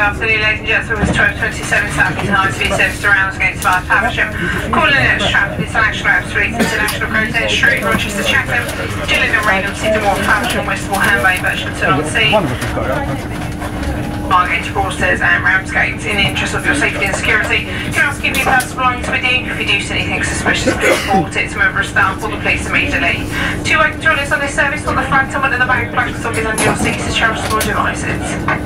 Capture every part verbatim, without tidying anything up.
afternoon, ladies and gents. It was twelve twenty-seven Southeastern Highspeed service to Ramsgate via Faversham. Calling in at Stratford International, Ebbsfleet, International, Gravesend, Street, Rochester, Chatham, Javelin, Raynham, Sydenham, Faversham, Westmore, Hanbay, Birchington on Sea, Margate, Broadstairs and Ramsgate. In the interest of your safety and security, can I ask you if you have personal belongings with you? If you do see anything suspicious, please report it to a member of staff or the police immediately. Two open toilets on this service, on the front and one at the back. Plastic sockets under your seats as charitable devices.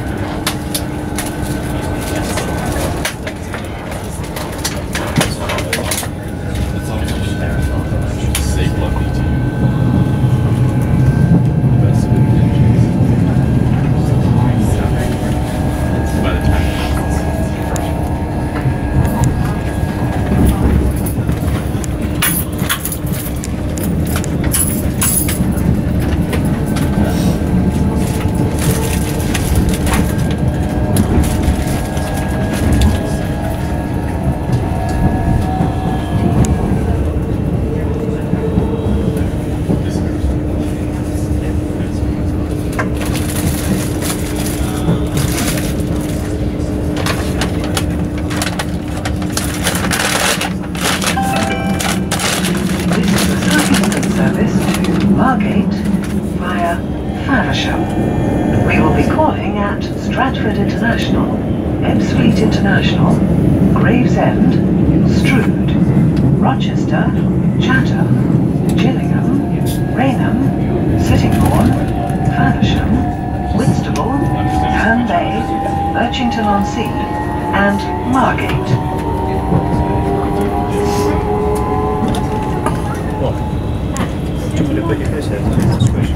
Margate via Faversham. We will be calling at Stratford International, Ebbsfleet International, Gravesend, Strood, Rochester, Chatham, Gillingham, Raynham, Sittingbourne, Faversham, Whitstable, Hanbay, Birchington on Sea, and Margate. Put your head down, squish.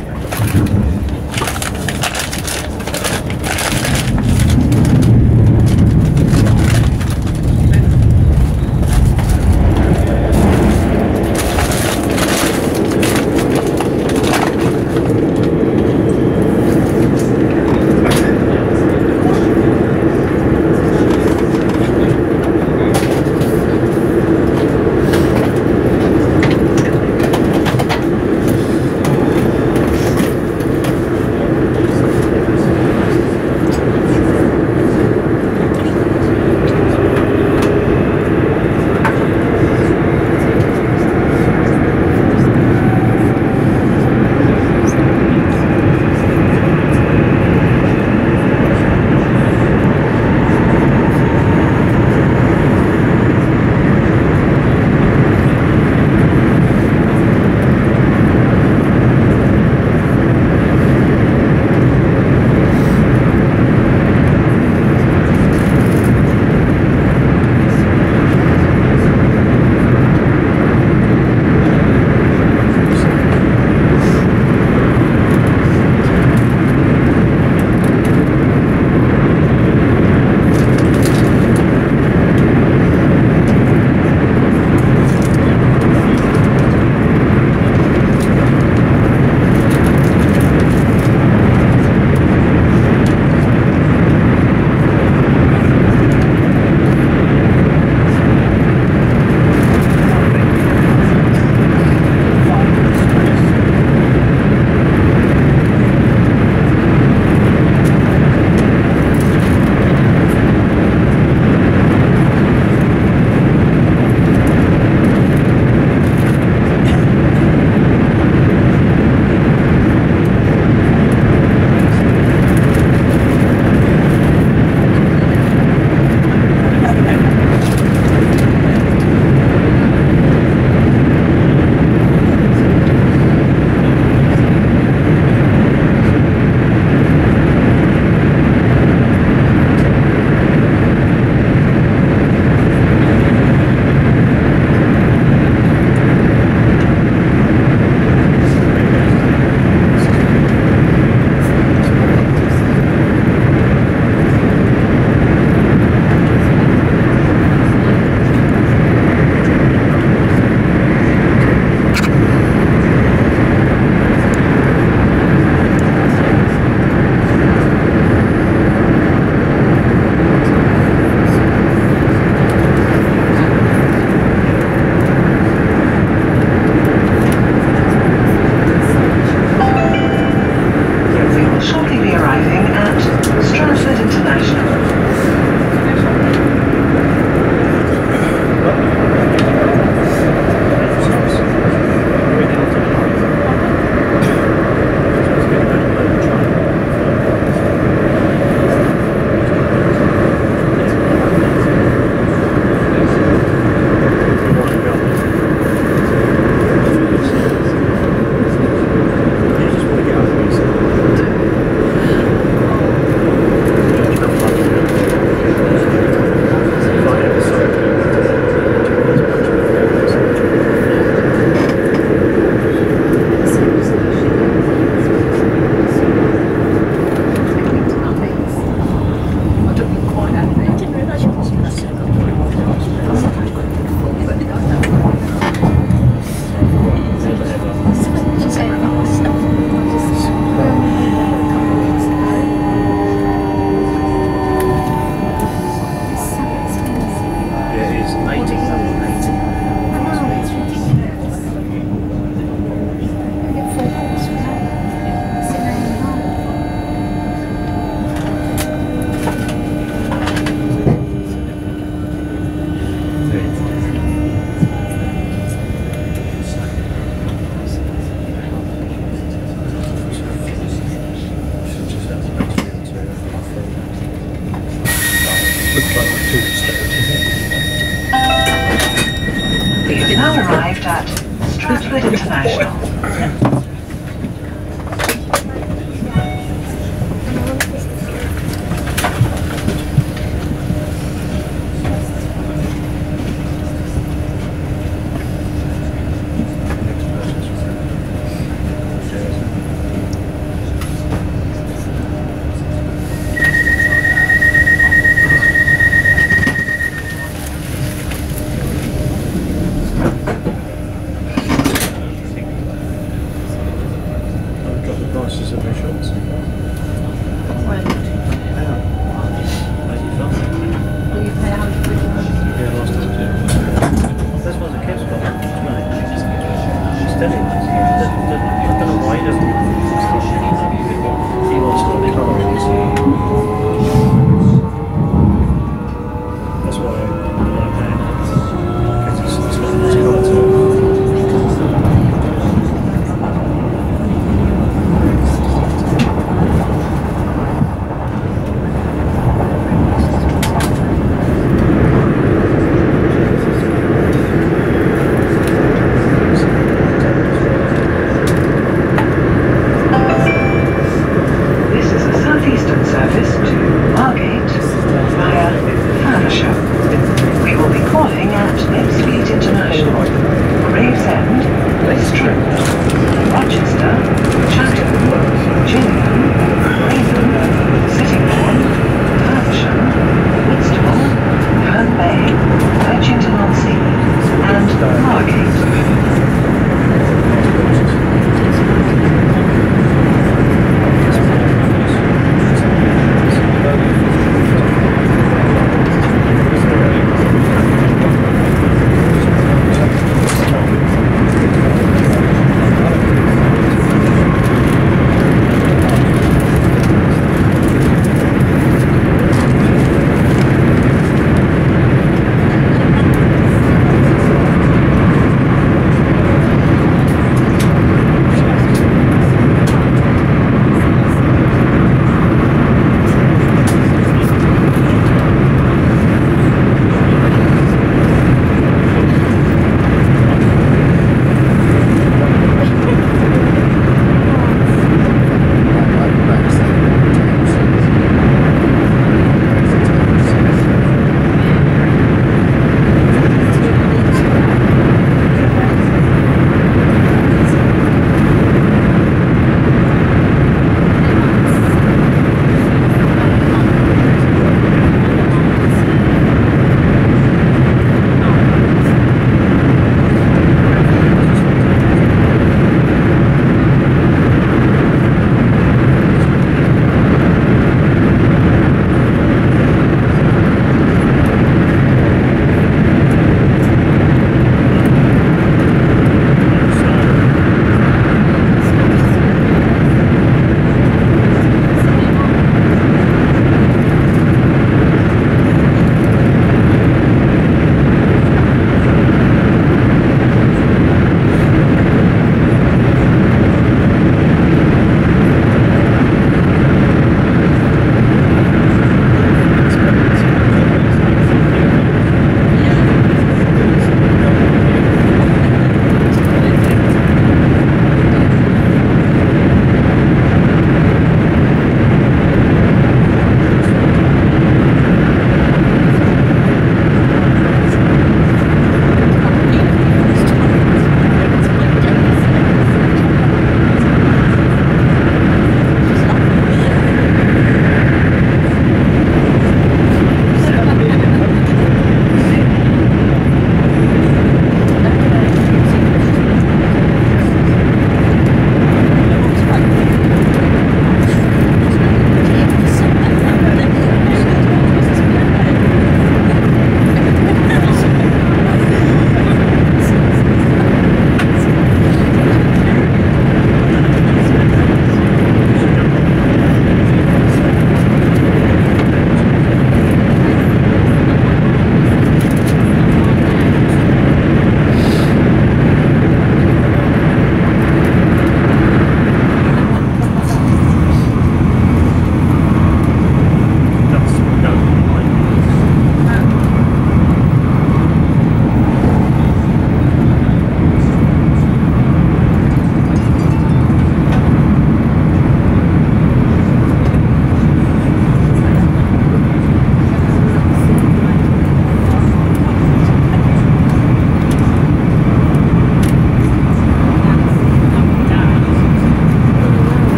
Looks like a tombstone. We have now arrived at Stratford International.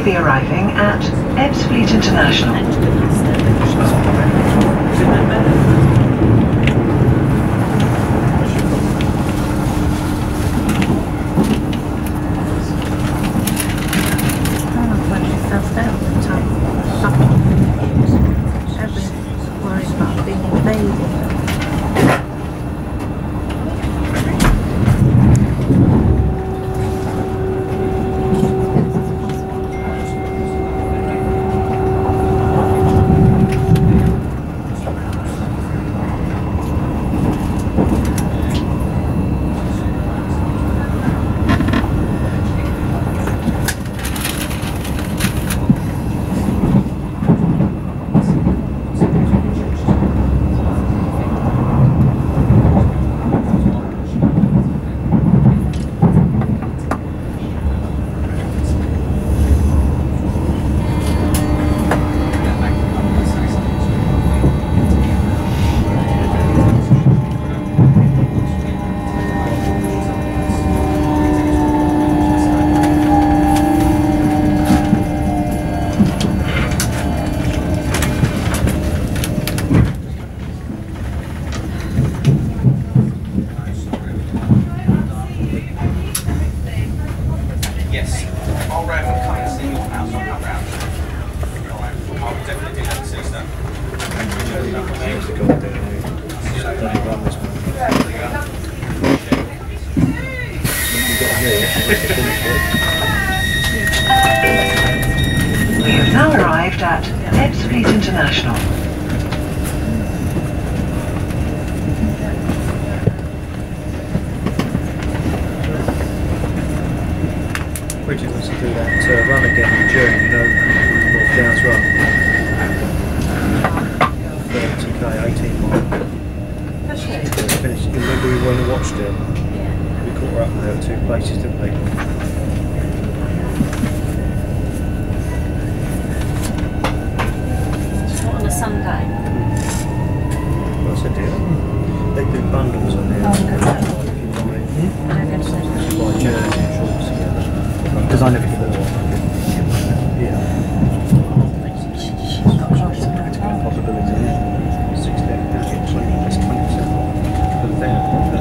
be arriving at Ebbsfleet International. We have now arrived at Ebbsfleet International. Bridget wants to do that uh, run again in June, you know, North Downs run. thirty K, eighteen mile. Finished. You remember we went and watched it? Yeah. We caught her up there at two places, didn't we? What, on a Sunday? What's the deal? They do bundles on there. Oh, okay. If you buy, hmm? I don't know. you buy jerseys and shorts together. Because I never thought. Yeah. Possibility. sixteen, twenty, that's twenty percent off. But then,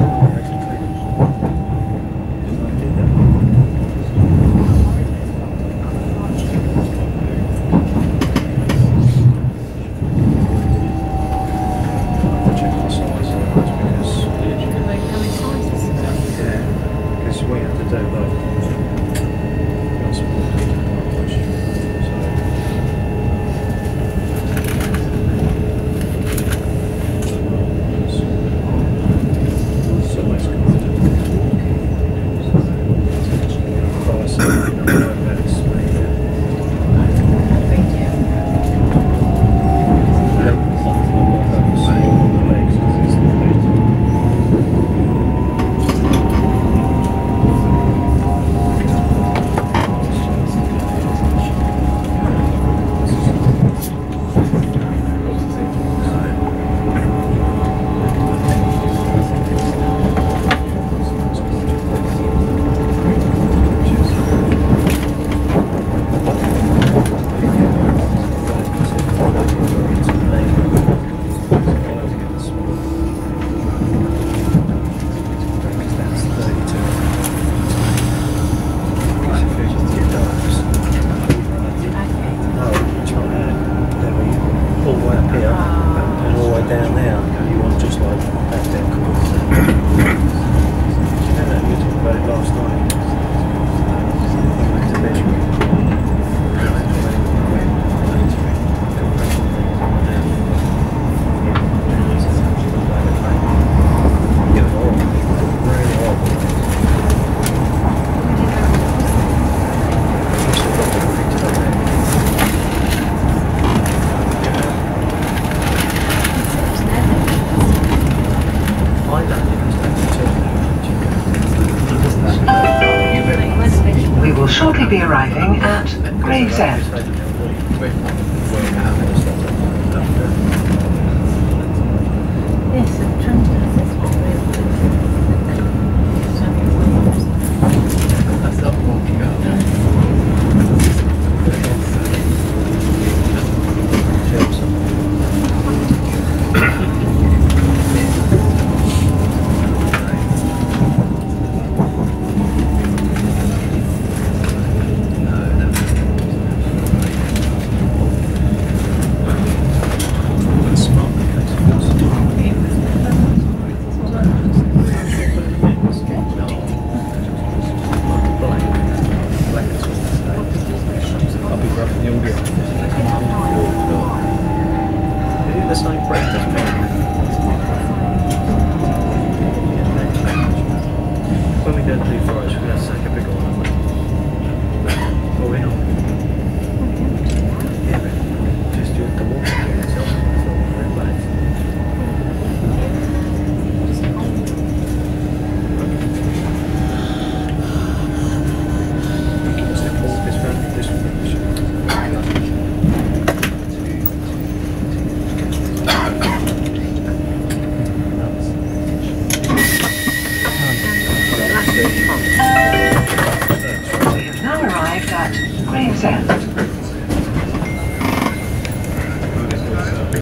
shortly be arriving at Gravesend. Yes, I'm trying to do this one. That's not walking out. platform.